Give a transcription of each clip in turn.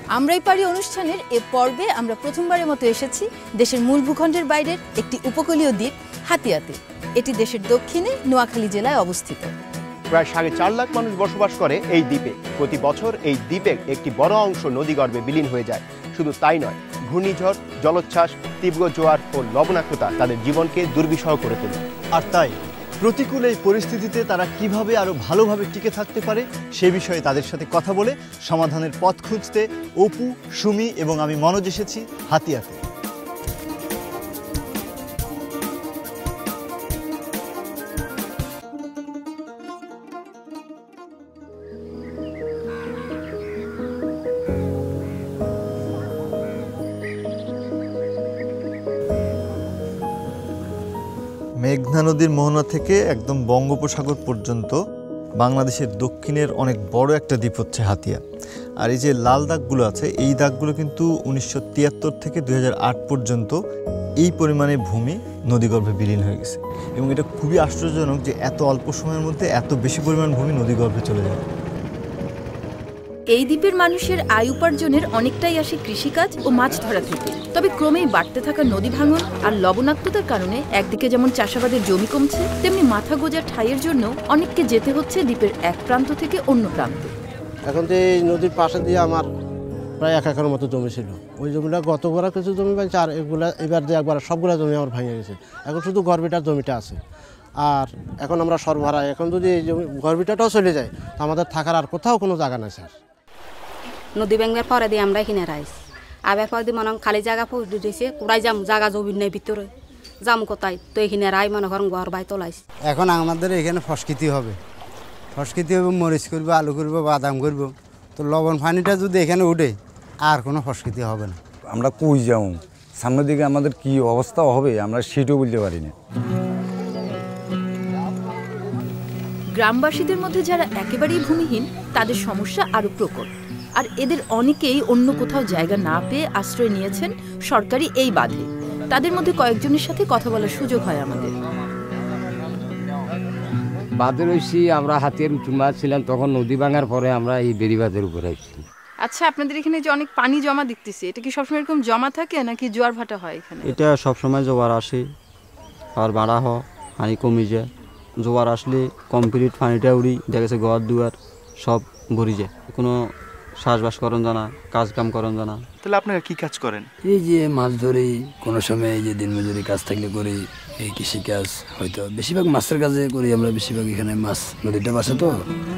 আমরাই পারি অনুষ্ঠানের এ পর্বে আমরা প্রথমবারের মতো এসেছি দেশের মূল ভূখণ্ডের বাইরের একটি উপকূলীয় দ্বীপ হাতিয়াতে। এটি দেশের দক্ষিণে নোয়াখালী জেলায় অবস্থিত। প্রায় 4.5 লাখ মানুষ বসবাস করে এই দ্বীপে। প্রতি বছর এই দ্বীপের একটি বড় অংশ নদীগর্ভে বিলীন হয়ে যায়। শুধু তাই নয়, ঘূর্ণিঝড়, জলোচ্ছ্বাস, তীব্র জোয়ার ও লবণাক্ততা তাদের জীবনকে দুর্বিষহ করে তোলে। আর তাই প্রতিকূল এই পরিস্থিতিতে তারা কিভাবে আরো ভালোভাবে টিকে থাকতে পারে সে বিষয়ে তাদের সাথে কথা বলে সমাধানের পথ খুঁজতে অপু, সুমি এবং আমি মনোজ এসেছি হাতিয়াতে। মেঘনা নদীর মোহনা থেকে একদম বঙ্গোপসাগর পর্যন্ত বাংলাদেশের দক্ষিণের অনেক বড় একটা দ্বীপ হচ্ছে হাতিয়া। আর এই যে লাল দাগগুলো আছে, এই দাগগুলো কিন্তু 1973 থেকে 2008 পর্যন্ত এই পরিমাণে ভূমি নদীগর্ভে বিলীন হয়ে গেছে। এবং এটা খুবই আশ্চর্যজনক যে এত অল্প সময়ের মধ্যে এত বেশি পরিমাণ ভূমি নদীগর্ভে চলে যায়। এই দ্বীপের মানুষের আয় উপার্জনের অনেকটাই আসে কৃষিকাজ ও মাছ ধরা থেকে। তবে ক্রমেই বাড়তে থাকা নদী ভাঙন আর লবণাক্ততার কারণে একদিকে যেমন চাষাবাদের জমি কমছে, তেমনি মাথা গোঁজার ঠাঁইয়ের জন্য অনেককে যেতে হচ্ছে দ্বীপের এক প্রান্ত থেকে অন্য প্রান্তে। এখন যে এই নদীর পাশে দিয়ে আমার প্রায় 1 একরের মতো জমি ছিল, ওই জমিটা গতবার কিছু জমি পাইছে, আর এগুলা এবার যে একবার সবগুলা জমি আমার ভেঙে গেছে। এখন শুধু গর্বিটার জমিটা আছে। আর এখন আমরা সরবরাহ, এখন যদি এই জমি গর্বিটাটাও চলে যায় আমাদের থাকার আর কোথাও কোনো জায়গা নাই স্যার। নদী ব্যাংকের পরে দিয়ে আমরা এখানে রাইস আবার পরে দিয়ে মনে খালি জায়গা ফুটে দিয়েছে, কোথায় যাম জায়গা জমি নেই ভিতরে, যাম কোথায়, তো এখানে রাই মনে করেন ঘর বাই তোলাইছে। এখন আমাদের এখানে ফসকিতি হবে, মরিচ করবো, আলু করবো, বাদাম করবো। তো লবণ পানিটা যদি এখানে উঠে আর কোনো ফসকিতি হবে না। আমরা কই যাও, সামনের দিকে আমাদের কি অবস্থা হবে আমরা সেটাও বলতে পারি না। গ্রামবাসীদের মধ্যে যারা একেবারেই ভূমিহীন তাদের সমস্যা আরও প্রকট। আর এদের অনেকেই অন্য কোথাও জায়গা না পেয়ে আশ্রয় নিয়েছেন সরকারি এই বাঁধে। তাদের মধ্যে কয়েকজনের সাথে কথা বলার সুযোগ হয় আমাদের। বাঁধে রয়েছি আমরা, হাতিয়ার উঁচু মাছ ছিলাম তখন, নদী ভাঙার পরে আমরা এই বেড়িবাঁধের উপরে আসছি। আচ্ছা, আপনাদের এখানে যে অনেক পানি জমা দেখতেছি, এটা কি সবসময় এরকম জমা থাকে নাকি জোয়ার ভাটা হয় এখানে? এটা সবসময় জোয়ার আসে আর বাড়া হয়, পানি কমে যায়। জোয়ার আসলে কমপ্লিট পানিটা উড়ি, দেখা গেছে ঘর দুয়ার সব ভরি যায়, কোনো চাষবাস করেন জানা, কাজ কাম করেন জানা। তাহলে আপনারা কি কাজ করেন? এই যে মাছ ধরি, কোনো সময় এই যে দিনমজুরি কাজ থাকলে করি, এই কৃষিকাজ, হয়তো বেশিরভাগ মাছের কাজে করি আমরা। বেশিরভাগ এখানে মাছ নদীটা পাশে তো।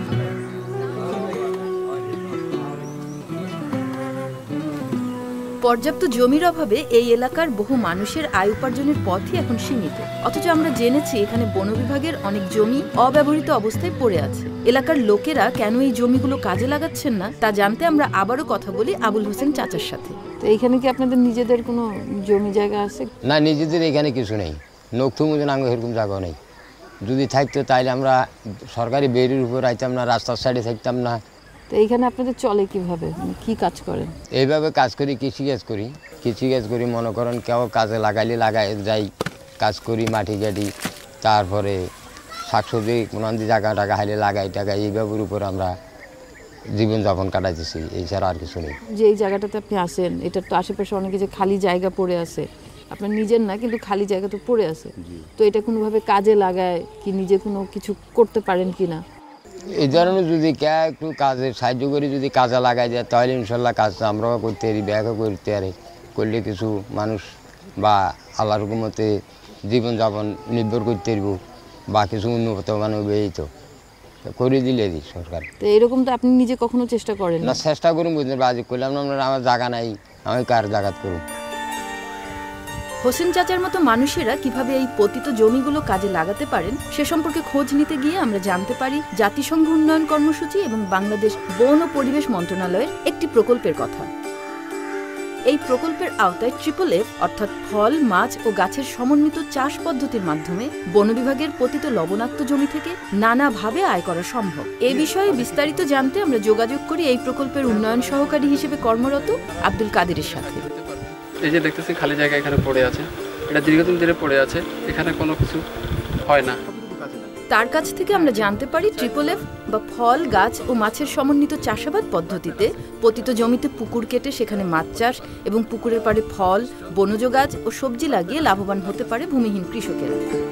পর্যাপ্ত জমির অভাবে এই এলাকার বহু মানুষের আয় উপার্জনের পথই এখন সীমিত। অথচ আমরা জেনেছি এখানে বন বিভাগের অনেক জমি অব্যবহৃত অবস্থায় পড়ে আছে। এলাকার লোকেরা কেন এই জমিগুলো কাজে লাগাচ্ছেন না তা জানতে আমরা আবারও কথা বলি আবুল হোসেন চাচার সাথে। তো এইখানে কি আপনাদের নিজেদের কোনো জমি জায়গা আছে? না, নিজেদের এখানে কিছু নেই, নখথুমুজন আঙ্গ এরকম জায়গা নেই। যদি থাকতো তাইলে আমরা সরকারি বেড়ির উপর আইতাম না, রাস্তার সাইডে থাকতাম না। তো এইখানে আপনাদের চলে কিভাবে, কি কাজ করেন? এইভাবে কাজ করি, কৃষিকাজ করি। মনে করেন কেউ কাজে লাগাইলে লাগাই যাই, কাজ করি, মাটি গাড়ি, তারপরে শাকসবজি কোনো জায়গা টাকা হাইলে লাগাই টাকাই, এইভাবের উপর আমরা জীবনযাপন কাটাইতেছি, এছাড়া আর কিছু নেই। যে এই জায়গাটাতে আপনি আসেন, এটার তো আশেপাশে অনেকে যে খালি জায়গা পড়ে আছে, আপনার নিজের না কিন্তু খালি জায়গা তো পড়ে আছে, তো এটা কোনোভাবে কাজে লাগায় কি, নিজে কোনো কিছু করতে পারেন কি না? এই ধরনের যদি কে একটু কাজে সাহায্য করি, যদি কাজে লাগাই যায় তাহলে ইনশাল্লাহ কাজ আমরাও করতে পারি, ব্যাগও করতে পারি। করলে কিছু মানুষ বা আল্লাহর হুকুমতে জীবনযাপন নির্ভর করতে পারব বা কিছু উন্নত মানব এই তো করে দিলে দিই সরকার। তো এরকম তো আপনি নিজে কখনো চেষ্টা করেন না? চেষ্টা করুন, বুঝতে পারি করলাম না, আমার জায়গা নাই, আমি কার জায়গাত করুন। হোসেন চাচার মতো মানুষেরা কিভাবে এই পতিত জমিগুলো কাজে লাগাতে পারেন সে সম্পর্কে খোঁজ নিতে গিয়ে আমরা জানতে পারি জাতিসংঘ উন্নয়ন কর্মসূচি এবং বাংলাদেশ বন ও পরিবেশ মন্ত্রণালয়ের একটি প্রকল্পের কথা। এই প্রকল্পের আওতায় FFF অর্থাৎ ফল, মাছ ও গাছের সমন্বিত চাষ পদ্ধতির মাধ্যমে বন বিভাগের পতিত লবণাক্ত জমি থেকে নানাভাবে আয় করা সম্ভব। এ বিষয়ে বিস্তারিত জানতে আমরা যোগাযোগ করি এই প্রকল্পের উন্নয়ন সহকারী হিসেবে কর্মরত আব্দুল কাদেরের সাথে। এই যে দেখতেছি খালি জায়গা এখানে পড়ে আছে, এটা দীর্ঘদিন ধরে পড়ে আছে, এখানে কোনো কিছু হয় না। তার কাছ থেকে আমরা জানতে পারি FFF বা ফল, গাছ ও মাছের সমন্বিত চাষাবাদ পদ্ধতিতে পতিত জমিতে পুকুর কেটে সেখানে মাছ চাষ এবং পুকুরের পাড়ে ফল, বনজ গাছ ও সবজি লাগিয়ে লাভবান হতে পারে ভূমিহীন কৃষকেরা।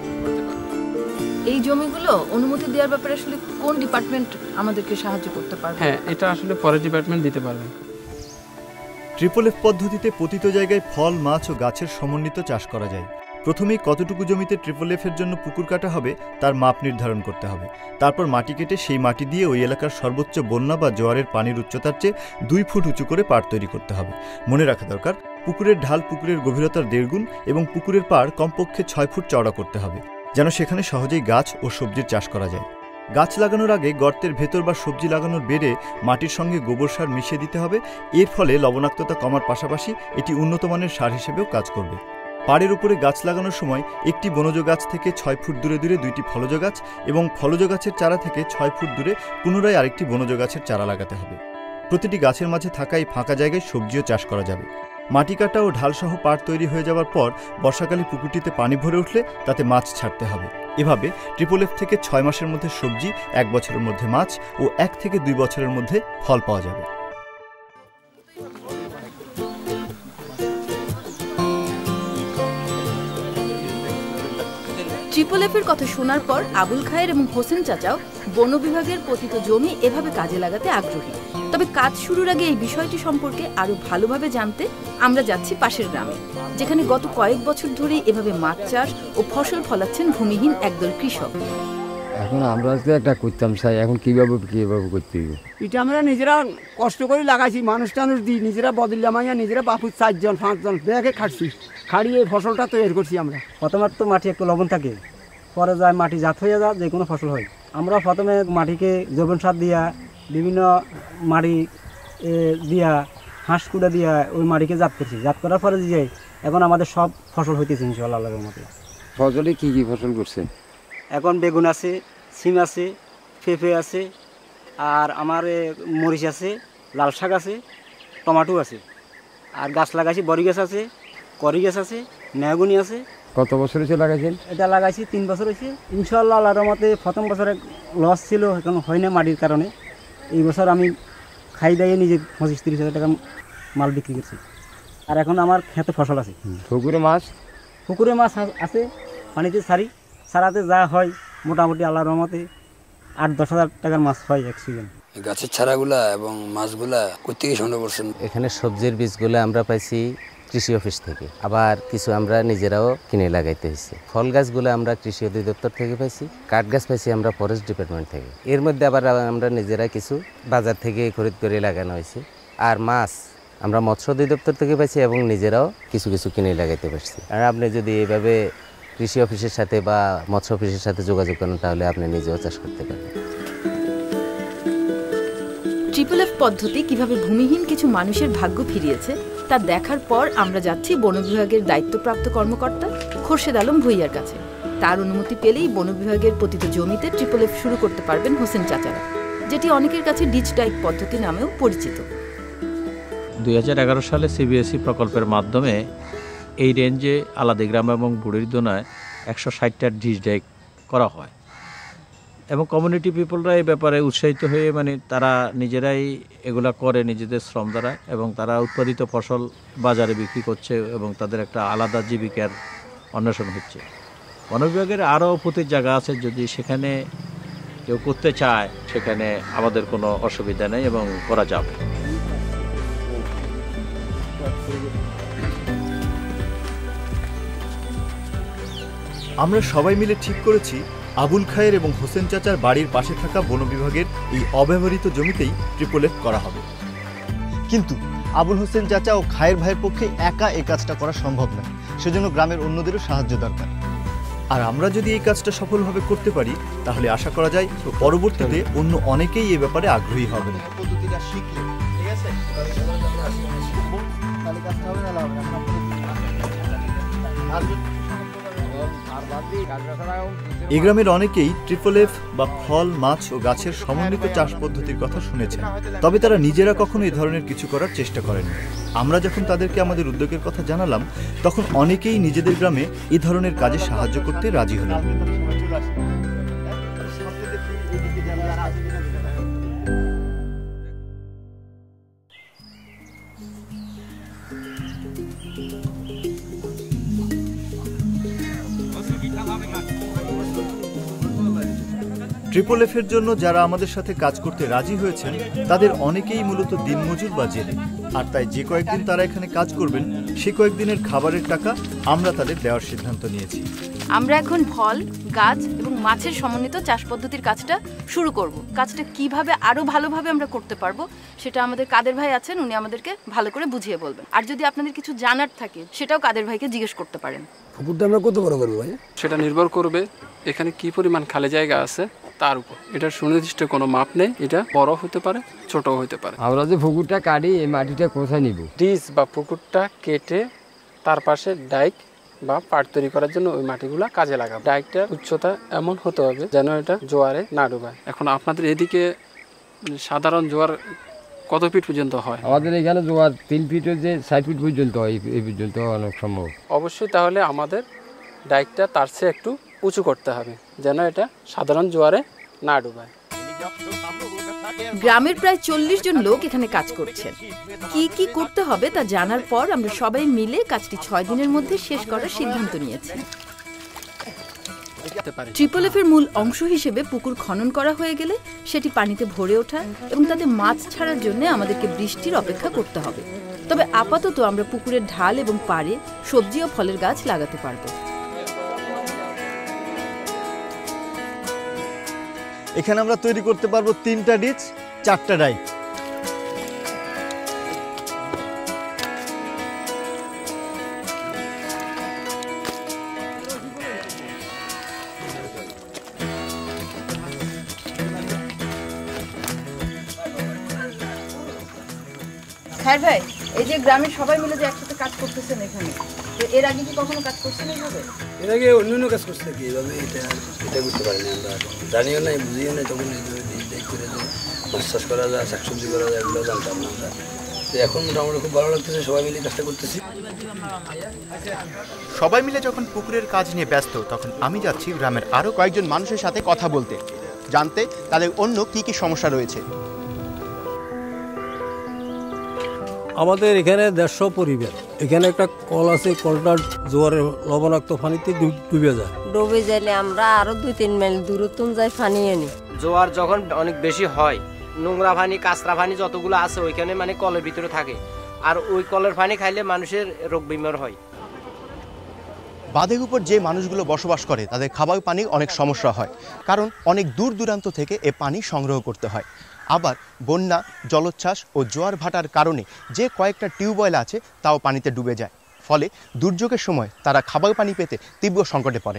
এই জমিগুলো অনুমতি দেওয়ার ব্যাপারে আসলে কোন ডিপার্টমেন্ট আমাদেরকে সাহায্য করতে পারবে? হ্যাঁ, এটা আসলে ফরেস্ট ডিপার্টমেন্ট দিতে পারবে। FFF পদ্ধতিতে পতিত জায়গায় ফল, মাছ ও গাছের সমন্বিত চাষ করা যায়। প্রথমেই কতটুকু জমিতে FFF এর জন্য পুকুর কাটা হবে তার মাপ নির্ধারণ করতে হবে। তারপর মাটি কেটে সেই মাটি দিয়ে ওই এলাকার সর্বোচ্চ বন্যা বা জোয়ারের পানির উচ্চতার চেয়ে 2 ফুট উঁচু করে পাড় তৈরি করতে হবে। মনে রাখা দরকার, পুকুরের ঢাল পুকুরের গভীরতার 1.5 গুণ এবং পুকুরের পাড় কমপক্ষে 6 ফুট চওড়া করতে হবে, যেন সেখানে সহজেই গাছ ও সবজির চাষ করা যায়। গাছ লাগানোর আগে গর্তের ভেতর বা সবজি লাগানোর বেড়ে মাটির সঙ্গে গোবর সার মিশিয়ে দিতে হবে। এর ফলে লবণাক্ততা কমার পাশাপাশি এটি উন্নত মানের সার হিসেবেও কাজ করবে। পাড়ের উপরে গাছ লাগানোর সময় একটি বনজ গাছ থেকে 6 ফুট দূরে দূরে 2টি ফলজ গাছ এবং ফলজ গাছের চারা থেকে 6 ফুট দূরে পুনরায় আরেকটি বনজ গাছের চারা লাগাতে হবে। প্রতিটি গাছের মাঝে থাকা এই ফাঁকা জায়গায় সবজিও চাষ করা যাবে। মাটি কাটা ও ঢালসহ পাড় তৈরি হয়ে যাওয়ার পর বর্ষাকালে পুকুরটিতে পানি ভরে উঠলে তাতে মাছ ছাড়তে হবে। এভাবে FFF থেকে 6 মাসের মধ্যে সবজি, 1 বছরের মধ্যে মাছ ও 1 থেকে 2 বছরের মধ্যে ফল পাওয়া যাবে। FFF এর কথা শোনার পর আবুল খায়ের এবং হোসেন চাচাও বন বিভাগের পতিত জমি এভাবে কাজে লাগাতে আগ্রহী। তবে কাজ শুরুর আগে এই বিষয়টি সম্পর্কে আরো ভালোভাবে জানতে আমরা যাচ্ছি পাশের গ্রামে, যেখানে গত কয়েক বছর ধরেই এভাবে মাছ চাষ ও ফসল ফলাচ্ছেন ভূমিহীন একদল কৃষক। এখন আমরা একটা করতাম চাই, এখন কিভাবে করতে হবে? এটা আমরা নিজেরা কষ্ট করে লাগাইছি, মানুষ টানুষ দিই, নিজেরা বদলিয়া মাইয়া নিজেরা বাপুর 4 জন 5 জন ব্যাগে খাটছি, খাড়িয়ে এই ফসলটা তৈরি করছি আমরা। প্রথমে তো মাটি একটু লবণ থাকে, পরে যায় মাটি জাত হয়ে যায়, যে কোনো ফসল হয়। আমরা প্রথমে মাটিকে জৈবন সার দিয়া, বিভিন্ন মাটি দিয়া, হাঁস কুড়া দিয়া ওই মাটিকে জাত করছি। জাত করার পরে যে এখন আমাদের সব ফসল হইতেছে ইনশাআল্লাহ আল্লাহর মতে। ফসলে কি কি ফসল করছে? এখন বেগুন আছে, সিম আছে, পেঁপে আছে, আর আমার মরিচ আছে, লাল শাক আছে, টমাটো আছে, আর গাছ লাগাইছি, বড়ি গাছ আছে, করি গাছ আছে, মেহগুনি আছে। কত বছর হয়েছে লাগাইছেন? এটা লাগাইছি 3 বছর হয়েছে ইনশাআল্লাহ আল্লাহর রহমতে। প্রথম বছরে লস ছিল, এখন হয় না মাটির কারণে। এই বছর আমি খাই দাইয়ে নিজে 25-30 হাজার টাকা মাল বিক্রি করছি। আর এখন আমার খেতে ফসল আছে। পুকুরে মাছ? পুকুরে মাছ আছে, পানিতে সারাতে যা হয় মোটামুটি আল্লাহর রহমতে 8-10 হাজার টাকার মাছ হয় এক সিজন। গাছের চারাগুলা এবং মাছগুলা কোথেকে সংগ্রহ করছেন? এখানে সবজির বীজগুলো আমরা পাইছি কৃষি অফিস থেকে, আবার কিছু আমরা নিজেরাও কিনে লাগাইতে হয়েছে। ফল গাছগুলো আমরা কৃষি অধিদপ্তর থেকে পাইছি, কাঠ গাছ পাইছি আমরা ফরেস্ট ডিপার্টমেন্ট থেকে। এর মধ্যে আবার আমরা নিজেরা কিছু বাজার থেকে খরিদ করে লাগানো হয়েছে। আর মাছ আমরা মৎস্য অধিদপ্তর থেকে পাইছি এবং নিজেরাও কিছু কিছু কিনে লাগাইতে পারছি। আর আপনি যদি এইভাবে কৃষি অফিসের সাথে বা মৎস্য অফিসের সাথে যোগাযোগ করেন তাহলে আপনি নিজেও চাষ করতে পারবেন। FFF পদ্ধতি কিভাবে ভূমিহীন কিছু মানুষের ভাগ্য ফিরিয়েছে তা দেখার পর আমরা যাচ্ছি বন বিভাগের দায়িত্বপ্রাপ্ত কর্মকর্তা খোরশেদ আলম ভূঁইয়ার কাছে। তার অনুমতি পেলেই বন বিভাগের পতিত জমিতে FFF শুরু করতে পারবেন হোসেন চাচারা, যেটি অনেকের কাছে ডিচ ডাইক পদ্ধতি নামেও পরিচিত। 2011 সালে CBACC প্রকল্পের মাধ্যমে এই রেঞ্জে আলাদি গ্রাম এবং বুড়ির দোনায় 160টা ডিচ ডাইক করা হয় এবং কমিউনিটি পিপলরা এই ব্যাপারে উৎসাহিত হয়ে তারা নিজেরাই এগুলা করে নিজেদের শ্রম দ্বারা, এবং তারা উৎপাদিত ফসল বাজারে বিক্রি করছে এবং তাদের একটা আলাদা জীবিকার অন্বেষণ হচ্ছে। বন বিভাগের আরও প্রতিটি জায়গা আছে, যদি সেখানে কেউ করতে চায় সেখানে আমাদের কোনো অসুবিধা নেই এবং করা যাবে। আমরা সবাই মিলে ঠিক করেছি আবুল খায়ের এবং হোসেন চাচার বাড়ির পাশে থাকা বন বিভাগের এই অব্যবহৃত জমিতেই FFF করা হবে। কিন্তু আবুল হোসেন চাচা ও খায়ের ভাইয়ের পক্ষে একা এই কাজটা করা সম্ভব নয়, সেজন্য গ্রামের অন্যদেরও সাহায্য দরকার। আর আমরা যদি এই কাজটা সফলভাবে করতে পারি তাহলে আশা করা যায় পরবর্তীতে অন্য অনেকেই এই ব্যাপারে আগ্রহী হবেন। এই গ্রামের অনেকেই FFF বা ফল, মাছ ও গাছের সমন্বিত চাষ পদ্ধতির কথা শুনেছেন, তবে তারা নিজেরা কখনো এই ধরনের কিছু করার চেষ্টা করেননি। আমরা যখন তাদেরকে আমাদের উদ্যোগের কথা জানালাম তখন অনেকেই নিজেদের গ্রামে এই ধরনের কাজে সাহায্য করতে রাজি হলেন। ট্রিপল এফের জন্য যারা আমাদের সাথে কাজ করতে রাজি হয়েছেন তাদের অনেকেই মূলত দিনমজুর বা জেলে, আর তাই যে কয়েকদিন তারা এখানে কাজ করবেন সে কয়েকদিনের খাবারের টাকা আমরা তাদের দেওয়ার সিদ্ধান্ত নিয়েছি। আমরা এখন ফল, গাছ এবং মাছের সমন্বিত চাষ পদ্ধতির কাজটা শুরু করব। কাজটা কিভাবে আরো ভালোভাবে আমরা করতে পারবো সেটা আমাদের কাদের ভাই আছেন, উনি আমাদেরকে ভালো করে বুঝিয়ে বলবেন। আর যদি আপনাদের কিছু জানার থাকে সেটাও কাদের ভাইকে জিজ্ঞেস করতে পারেন। পুকুরটা আমরা কত বড় করবো ভাই? সেটা নির্ভর করবে এখানে কি পরিমাণ খালি জায়গা আছে তার উপর। এটার সুনির্দিষ্ট কোনো মাপ নেই, এটা বড় হতে পারে, ছোটও হতে পারে। আমরা যে পুকুরটা কাটি এই মাটিটা কোথায় নিব? ডিস বা পুকুরটা কেটে তার পাশে ডাইক বা পাট তৈরি করার জন্য ওই মাটিগুলা কাজে লাগাবো। ডাইকটার উচ্চতা এমন হতে হবে যেন এটা জোয়ারে না ডুবায়। এখন আপনাদের এদিকে সাধারণ জোয়ার কত ফিট পর্যন্ত হয়? আমাদের এখানে জোয়ার 3 ফিটের যে 60 ফিট পর্যন্ত হয়, এই পর্যন্ত অনেক সম্ভব। অবশ্যই তাহলে আমাদের ডাইকটা তার চেয়ে একটু উঁচু করতে হবে যেন এটা সাধারণ জোয়ারে না ডুবায়। গ্রামের প্রায় 40 জন লোক এখানে কাজ করছেন। কি কি করতে হবে তা জানার পর আমরা সবাই মিলে কাজটি 6 দিনের মধ্যে শেষ করার সিদ্ধান্ত নিয়েছি। ট্রিপল এফ এর মূল অংশ হিসেবে পুকুর খনন করা হয়ে গেলে সেটি পানিতে ভরে ওঠা এবং তাতে মাছ ছাড়ার জন্য আমাদেরকে বৃষ্টির অপেক্ষা করতে হবে। তবে আপাতত আমরা পুকুরের ঢাল এবং পাড়ে সবজি ও ফলের গাছ লাগাতে পারবো। এখানে আমরা তৈরি করতে পারবো 3টা ডিচ, 4টা ডাইক। হ্যাঁ ভাই, এই যে গ্রামের সবাই মিলে যে একসাথে কাজ করতেছেন এখানে, এর আগে কি কখনো কাজ করছেন এইভাবে? এর আগে অন্যান্য কাজ করছে কি এইভাবে, এটা করতে পারিনি আমরা, জানিও নাই বুঝিও নাই। তখন করে যে মাছ চাষ করা যায়, শাকসবজি করা যায়, এগুলো জানতাম না আমরা। তো এখন মোটামুটি খুব ভালো লাগতেছে, সবাই মিলে কাজটা করতেছি। সবাই মিলে যখন পুকুরের কাজ নিয়ে ব্যস্ত তখন আমি যাচ্ছি গ্রামের আরও কয়েকজন মানুষের সাথে কথা বলতে, জানতে তাদের অন্য কি কি সমস্যা রয়েছে। আমাদের এখানে 150 পরিবার, এখানে একটা কল আছে, কলটা জোয়ারের লবণাক্ত পানিতে ডুবে যায়। ডুবে যাইলে আমরা আরো 2-3 মাইল দূরত্ব যাই পানি আনি। জোয়ার যখন অনেক বেশি হয়, নোংরা পানি, কাঁচরা পানি যতগুলো আছে ওইখানে মানে কলের ভিতরে থাকে, আর ওই কলের পানি খাইলে মানুষের রোগ বিমার হয়। বাঁধের উপর যে মানুষগুলো বসবাস করে তাদের খাবার পানি অনেক সমস্যা হয়, কারণ অনেক দূর দূরান্ত থেকে এ পানি সংগ্রহ করতে হয়। আবার বন্যা, জলোচ্ছ্বাস ও জোয়ার ভাটার কারণে যে কয়েকটা টিউবওয়েল আছে তাও পানিতে ডুবে যায়, ফলে দুর্যোগের সময় তারা খাবার পানি পেতে তীব্র সংকটে পড়ে।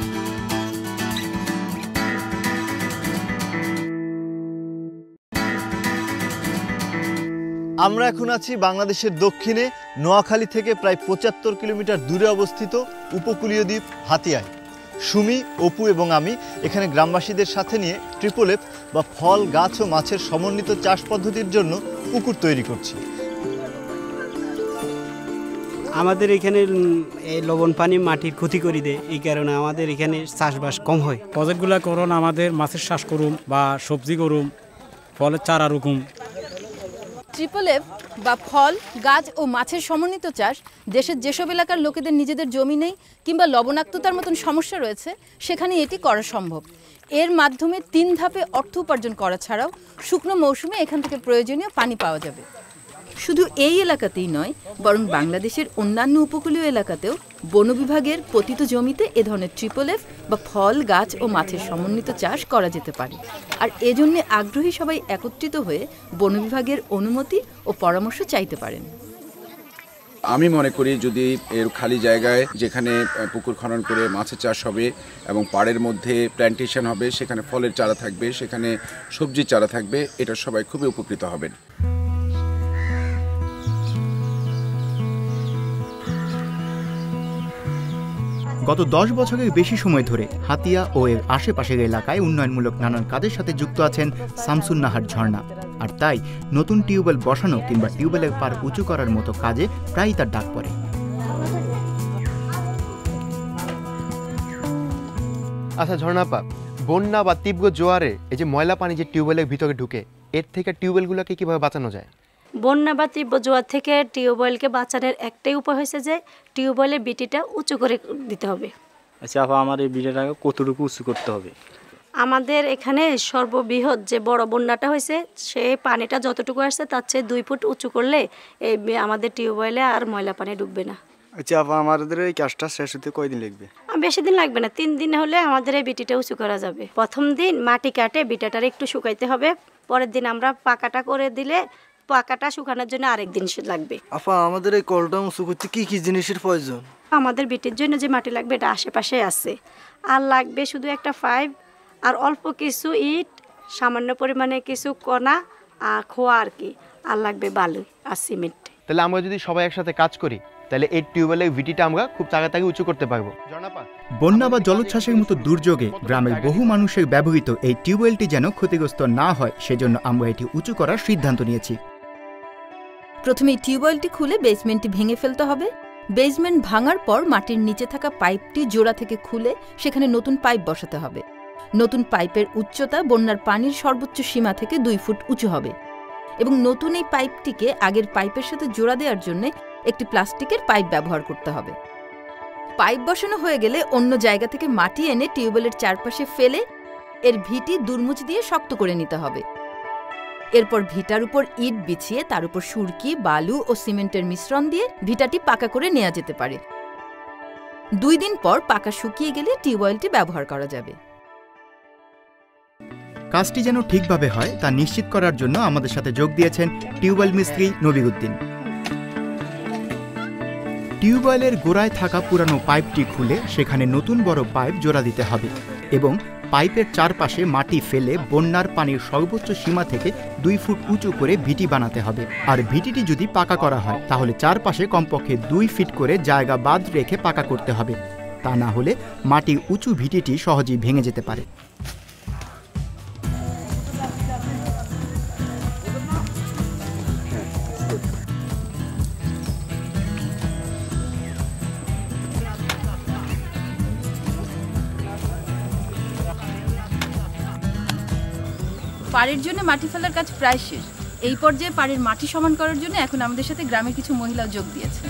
আমরা এখন আছি বাংলাদেশের দক্ষিণে নোয়াখালী থেকে প্রায় 75 কিলোমিটার দূরে অবস্থিত উপকূলীয় দ্বীপ হাতিয়ায়। সুমি, অপু এবং আমি এখানে গ্রামবাসীদের সাথে নিয়ে ট্রিপল এফ বা ফল, গাছ ও মাছের সমন্বিত চাষ পদ্ধতির জন্য পুকুর তৈরি করছি। আমাদের এখানে এই লবণ পানি মাটির ক্ষতি করে দেয়, এই কারণে আমাদের এখানে চাষবাস কম হয়। প্রজেক্টগুলো করুন, আমাদের মাছের চাষ করুন বা সবজি করুন, ফলের চারা রকম। ট্রিপল এফ বা ফল, গাছ ও মাছের সমন্বিত চাষ দেশের যেসব এলাকার লোকেদের নিজেদের জমি নেই কিংবা লবণাক্ততার মতন সমস্যা রয়েছে সেখানে এটি করা সম্ভব। এর মাধ্যমে 3 ধাপে অর্থ উপার্জন করা ছাড়াও শুকনো মৌসুমে এখান থেকে প্রয়োজনীয় পানি পাওয়া যাবে। শুধু এই এলাকাতেই নয়, বরং বাংলাদেশের অন্যান্য উপকূলীয় এলাকাতেও বন বিভাগের পতিত জমিতে এ ধরনের ট্রিপল এফ বা ফল, গাছ ও মাছের সমন্বিত চাষ করা যেতে পারে। আর এজন্য আগ্রহী সবাই একত্রিত হয়ে বন বিভাগের অনুমতি ও পরামর্শ চাইতে পারেন। আমি মনে করি যদি এর খালি জায়গায় যেখানে পুকুর খনন করে মাছের চাষ হবে এবং পাড়ের মধ্যে প্ল্যান্টেশন হবে, সেখানে ফলের চারা থাকবে, সেখানে সবজির চারা থাকবে, এটা সবাই খুবই উপকৃত হবেন। গত 10 বছরের বেশি সময় ধরে হাতিয়া ও এর আশেপাশের এলাকায় উন্নয়নমূলক নানান কাজের সাথে যুক্ত আছেন শামসুন নাহার ঝর্ণা। আর তাই নতুন টিউবওয়েল বসানো কিংবা টিউবওয়েলের পার উঁচু করার মতো কাজে প্রায়ই তার ডাক পড়ে। আচ্ছা ঝর্ণাপা, বন্যা বা তীব্র জোয়ারে এই যে ময়লা পানি যে টিউবওয়েলের ভিতরে ঢুকে, এর থেকে টিউবওয়েলগুলোকে কিভাবে বাঁচানো যায়? বন্যা বা তীব্র জোয়ার থেকে টিউবওয়েলকে বাঁচানোর একটাই উপায় হয়েছে যে টিউবওয়েলের বিটিটা উঁচু করে দিতে হবে। আচ্ছা আপা, আমার এই বিটাটাকে কতটুকু উঁচু করতে হবে? আমাদের এখানে সর্ববৃহৎ যে বড় বন্যাটা হয়েছে সেই পানিটা যতটুকু আসছে তার চেয়ে 2 ফুট উঁচু করলে এই আমাদের টিউবওয়েলে আর ময়লা পানি ঢুকবে না। আচ্ছা আপা, আমাদের এই কাজটা শেষ হতে কয়দিন লাগবে? বেশি দিন লাগবে না, 3 দিন হলে আমাদের এই বিটিটা উঁচু করা যাবে। প্রথম দিন মাটি কাটে বিটাটার একটু শুকাইতে হবে, পরের দিন আমরা পাকাটা করে দিলে পাকাটা শুকানোর জন্য আরেক দিন লাগবে। আপা, আমাদের এই কলটা উঁচু করতে কি কি জিনিসের প্রয়োজন? আমাদের বিটির জন্য যে মাটি লাগবে এটা আশেপাশে আছে, আর লাগবে শুধু একটা পাইপ আর অল্প কিছু ইট, সামান্য পরিমাণে কিছু কণা আর খোয়া আর কি, আর লাগবে বালু আর সিমেন্ট। তাহলে আমরা যদি সবাই একসাথে কাজ করি তাহলে এই টিউবওয়েলের ভিটিটা আমরা খুব তাড়াতাড়ি উঁচু করতে পারবো। বন্যা বা জলোচ্ছ্বাসের মতো দুর্যোগে গ্রামের বহু মানুষের ব্যবহৃত এই টিউবওয়েলটি যেন ক্ষতিগ্রস্ত না হয় সেজন্য আমরা এটি উঁচু করার সিদ্ধান্ত নিয়েছি। প্রথমে এই টিউবওয়েলটি খুলে বেসমেন্টটি ভেঙে ফেলতে হবে। বেসমেন্ট ভাঙার পর মাটির নিচে থাকা পাইপটি জোড়া থেকে খুলে সেখানে নতুন পাইপ বসাতে হবে। নতুন পাইপের উচ্চতা বন্যার পানির সর্বোচ্চ সীমা থেকে 2 ফুট উঁচু হবে এবং নতুন এই পাইপটিকে আগের পাইপের সাথে জোড়া দেওয়ার জন্য একটি প্লাস্টিকের পাইপ ব্যবহার করতে হবে। পাইপ বসানো হয়ে গেলে অন্য জায়গা থেকে মাটি এনে টিউবওয়েলের চারপাশে ফেলে এর ভিটি দুর্মুচ দিয়ে শক্ত করে নিতে হবে। এরপর ভিটার উপর ইট বিছিয়ে তার উপর সুরকি, বালু ও সিমেন্টের মিশ্রণ দিয়ে ভিটাটি পাকা করে নেওয়া যেতে পারে। 2 দিন পর পাকা শুকিয়ে গেলে টিউবওয়েলটি ব্যবহার করা যাবে। কাজটি যেন ঠিকভাবে হয় তা নিশ্চিত করার জন্য আমাদের সাথে যোগ দিয়েছেন টিউবওয়েল মিস্ত্রি নবিউদ্দিন। টিউবওয়েলের গোড়ায় থাকা পুরানো পাইপটি খুলে সেখানে নতুন বড় পাইপ জোড়া দিতে হবে এবং পাইপের চারপাশে মাটি ফেলে বন্যার পানির সর্বোচ্চ সীমা থেকে 2 ফুট উঁচু করে ভিটি বানাতে হবে। আর ভিটিটি যদি পাকা করা হয় তাহলে চারপাশে কমপক্ষে 2 ফিট করে জায়গা বাদ রেখে পাকা করতে হবে, তা না হলে মাটির উঁচু ভিটিটি সহজেই ভেঙে যেতে পারে। পাড়ের জন্য মাটি ফেলার কাজ প্রায় শেষ। এই পর্যায়ে পাড়ের মাটি সমান করার জন্য এখন আমাদের সাথে গ্রামের কিছু মহিলা যোগ দিয়েছে।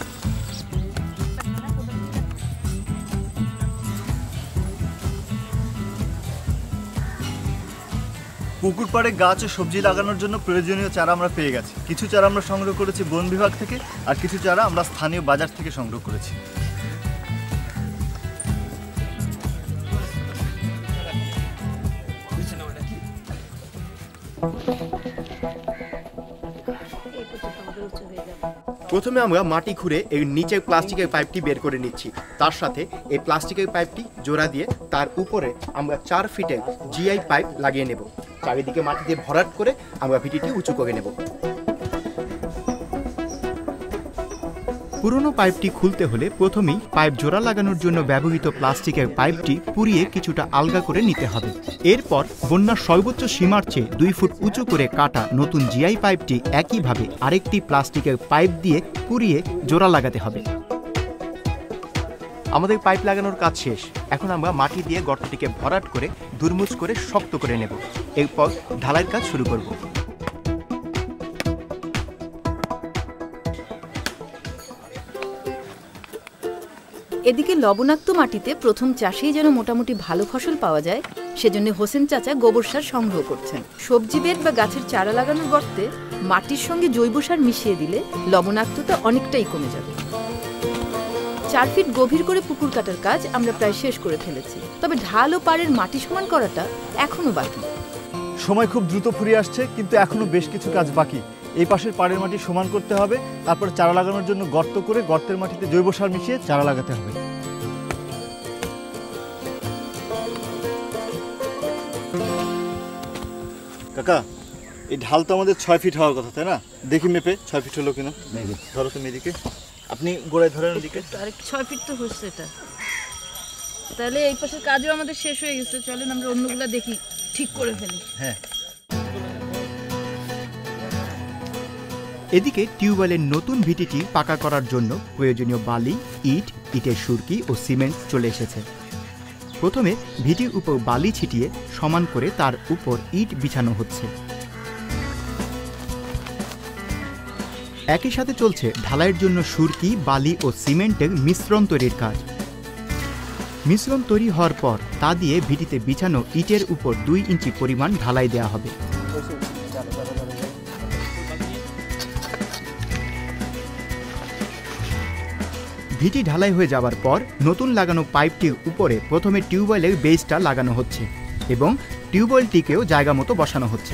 পুকুর পাড়ে গাছ ও সবজি লাগানোর জন্য প্রয়োজনীয় চারা আমরা পেয়ে গেছি। কিছু চারা আমরা সংগ্রহ করেছি বন বিভাগ থেকে, আর কিছু চারা আমরা স্থানীয় বাজার থেকে সংগ্রহ করেছি। প্রথমে আমরা মাটি খুঁড়ে এর নিচের প্লাস্টিকের পাইপটি বের করে নিচ্ছি। তার সাথে এই প্লাস্টিকের পাইপটি জোড়া দিয়ে তার উপরে আমরা 4 ফিটের জিআই পাইপ লাগিয়ে নেব। চারিদিকে মাটি দিয়ে ভরাট করে আমরা ভিটিটি উঁচু করে নেব। পুরনো পাইপটি খুলতে হলে প্রথমেই পাইপ জোড়া লাগানোর জন্য ব্যবহৃত প্লাস্টিকের পাইপটি পুড়িয়ে কিছুটা আলগা করে নিতে হবে। এরপর বন্যার সর্বোচ্চ সীমার চেয়ে 2 ফুট উঁচু করে কাটা নতুন জিআই পাইপটি একইভাবে আরেকটি প্লাস্টিকের পাইপ দিয়ে পুড়িয়ে জোড়া লাগাতে হবে। আমাদের পাইপ লাগানোর কাজ শেষ। এখন আমরা মাটি দিয়ে গর্তটিকে ভরাট করে দুর্মুচ করে শক্ত করে নেব। এরপর ঢালাইয়ের কাজ শুরু করব। এদিকে লবণাক্ত মাটিতে প্রথম চাষেই যেন মোটামুটি ভালো ফসল পাওয়া যায় সেজন্য হোসেন চাচা গোবর সার সংগ্রহ করছেন। সবজি বেড বা গাছের চারা লাগানোর গর্তে মাটির সঙ্গে জৈব সার মিশিয়ে দিলে লবণাক্ততা অনেকটাই কমে যাবে। 4 ফিট গভীর করে পুকুর কাটার কাজ আমরা প্রায় শেষ করে ফেলেছি, তবে ঢাল ও পাড়ের মাটি সমান করাটা এখনো বাকি। সময় খুব দ্রুত ফুরিয়ে আসছে, কিন্তু এখনো বেশ কিছু কাজ বাকি। এই পাশের পাড়ের মাটি সমান করতে হবে, তারপর চারা লাগানোর জন্য গর্ত করে গর্তের মাটিতে জৈব সার মিশিয়ে চারা লাগাতে হবে। কাকা, এই ঢাল তো আমাদের 6 ফিট হওয়ার কথা, তাই না? দেখি মেপে 6 ফিট হলো কিনা। ধরো তুমি এদিকে, আপনি গোড়ায় ধরেন এদিকে। আরেক 6 ফিট তো হচ্ছে এটা। তাহলে এই পাশের কাজও আমাদের শেষ হয়ে গেছে। চলেন আমরা অন্যগুলা দেখি, ঠিক করে ফেলি। হ্যাঁ। এদিকে টিউবওয়েলের নতুন ভিটিটি পাকা করার জন্য প্রয়োজনীয় বালি, ইট, ইটের সুরকি ও সিমেন্ট চলে এসেছে। প্রথমে ভিটির উপর বালি ছিটিয়ে সমান করে তার উপর ইট বিছানো হচ্ছে। একই সাথে চলছে ঢালাইয়ের জন্য সুরকি, বালি ও সিমেন্টের মিশ্রণ তৈরির কাজ। মিশ্রণ তৈরি হওয়ার পর তা দিয়ে ভিটিতে বিছানো ইটের উপর 2 ইঞ্চি পরিমাণ ঢালাই দেওয়া হবে। ভিটি ঢালাই হয়ে যাওয়ার পর নতুন লাগানো পাইপটির উপরে প্রথমে টিউবওয়েলের বেসটা লাগানো হচ্ছে এবং টিউবওয়েলটিকেও জায়গা মতো বসানো হচ্ছে।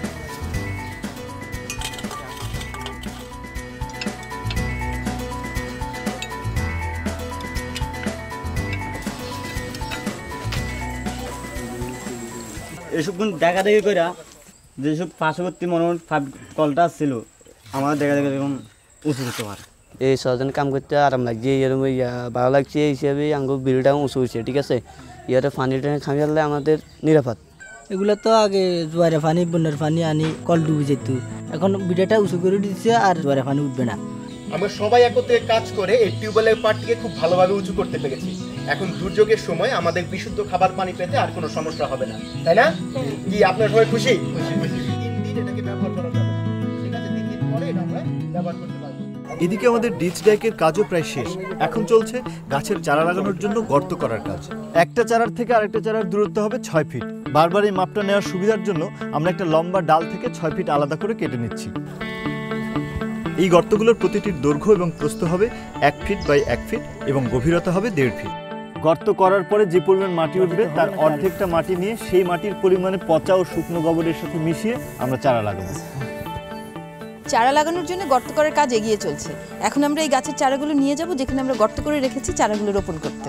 এসব দেখা দেখি করে যেসব পার্শ্ববর্তী কলটা ছিল আমার দেখা দেখে এরকম উঁচু করতে পারে। এই সহজনে কাম করতে আরাম লাগছে, এরকম ভালো লাগছে, এই হিসাবে আঙ্গুর বিলটাও উঁচু হয়েছে। ঠিক আছে, ইয়াতে পানিটা খামি ফেললে আমাদের নিরাপদ। এগুলো তো আগে জোয়ারে পানি বন্যার পানি আনি কল ডুবে যেত, এখন বিটাটা উঁচু করে দিচ্ছে আর জোয়ারে পানি উঠবে না। আমরা সবাই একত্রে কাজ করে এই টিউবওয়েলের পাটটিকে খুব ভালোভাবে উঁচু করতে পেরেছি। এখন দুর্যোগের সময় আমাদের বিশুদ্ধ খাবার পানি পেতে আর কোনো সমস্যা হবে না, তাই না? কি আপনার সবাই খুশি? 3 দিন এটাকে ব্যবহার করা যাবে, ঠিক আছে? 3 দিন পরে এটা আমরা ব্যবহার করতে পারবো। এদিকে আমাদের ডিচ ডাইকের কাজও প্রায় শেষ। এখন চলছে গাছের চারা লাগানোর জন্য গর্ত করার কাজ। একটা চারার থেকে আরেকটা চারার দূরত্ব হবে 6 ফিট। বারবার এই মাপটা নেওয়ার সুবিধার জন্য আমরা একটা লম্বা ডাল থেকে 6 ফিট আলাদা করে কেটে নিচ্ছি। এই গর্তগুলোর প্রতিটির দৈর্ঘ্য এবং প্রস্থ হবে 1 ফিট বাই 1 ফিট এবং গভীরতা হবে 1.5 ফিট। গর্ত করার পরে যে পরিমাণ মাটি উঠবে তার অর্ধেকটা মাটি নিয়ে সেই মাটির পরিমাণে পচা ও শুকনো গোবরের সাথে মিশিয়ে আমরা চারা লাগাবো। চারা লাগানোর জন্য গর্ত করার কাজ এগিয়ে চলছে। এখন আমরা এই গাছের চারাগুলো নিয়ে যাব যেখানে আমরা গর্ত করে রেখেছি চারাগুলো রোপণ করতে।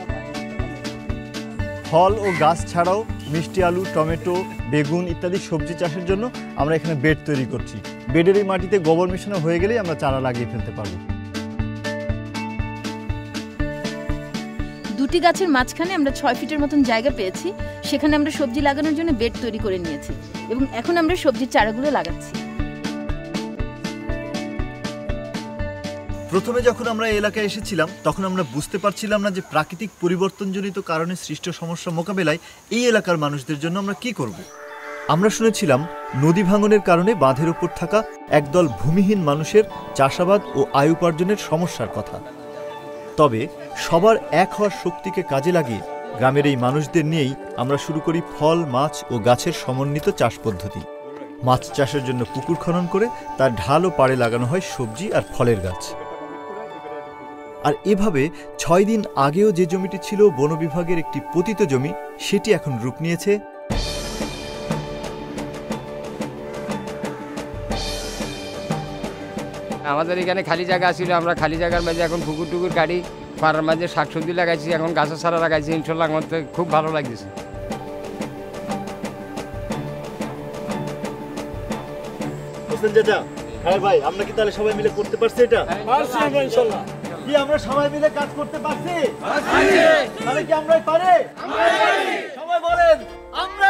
ফল ও গাছ ছাড়াও মিষ্টি আলু, টমেটো, বেগুন ইত্যাদি সবজি চাষের জন্য আমরা এখানে বেড তৈরি করছি। বেডের এই মাটিতে গোবর মেশানো হয়ে গেলেই আমরা চারা লাগিয়ে ফেলতে পারবো। দুটি গাছের মাঝখানে আমরা 6 ফিটের মতন জায়গা পেয়েছি, সেখানে আমরা সবজি লাগানোর জন্য বেড তৈরি করে নিয়েছি এবং এখন আমরা সবজির চারাগুলো লাগাচ্ছি। প্রথমে যখন আমরা এই এলাকায় এসেছিলাম তখন আমরা বুঝতে পারছিলাম না যে প্রাকৃতিক পরিবর্তনজনিত কারণে সৃষ্ট সমস্যা মোকাবেলায় এই এলাকার মানুষদের জন্য আমরা কি করব। আমরা শুনেছিলাম নদী ভাঙনের কারণে বাঁধের উপর থাকা একদল ভূমিহীন মানুষের চাষাবাদ ও আয় উপার্জনের সমস্যার কথা। তবে সবার এক হওয়ার শক্তিকে কাজে লাগিয়ে গ্রামের এই মানুষদের নিয়েই আমরা শুরু করি ফল, মাছ ও গাছের সমন্বিত চাষ পদ্ধতি। মাছ চাষের জন্য পুকুর খনন করে তার ঢাল ও পাড়ে লাগানো হয় সবজি আর ফলের গাছ। আর এভাবে 6 দিন আগেও যে জমিটি ছিল বন বিভাগের একটি পতিত জমি, সেটি এখন রূপ নিয়েছে আমাদের এখানে খালি জায়গা ছিল, আমরা খালি জায়গার মাঝে এখন পুকুর টুকুর কাটি, পাড়ার মাঝে শাকসবজি লাগাইছি, এখন গাছের চারা লাগাইছি। ইনশাল্লাহ আমার খুব ভালো লাগছে। হ্যাঁ ভাই, আমরা কি তাহলে সবাই মিলে করতে পারছি এটা? পারছি ইনশাআল্লাহ। কি আমরা সবাই মিলে কাজ করতে পারছি? তাহলে কি আমরাই পারি? সবাই বলেন আমরা